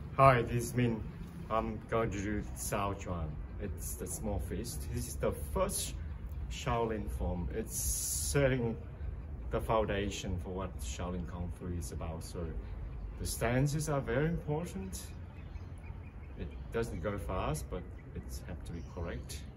Hi, this is Min. I'm going to do Xiao Quan. It's the small fist. This is the first Shaolin form. It's setting the foundation for what Shaolin Kungfu is about. So the stances are very important. It doesn't go fast, but it has to be correct.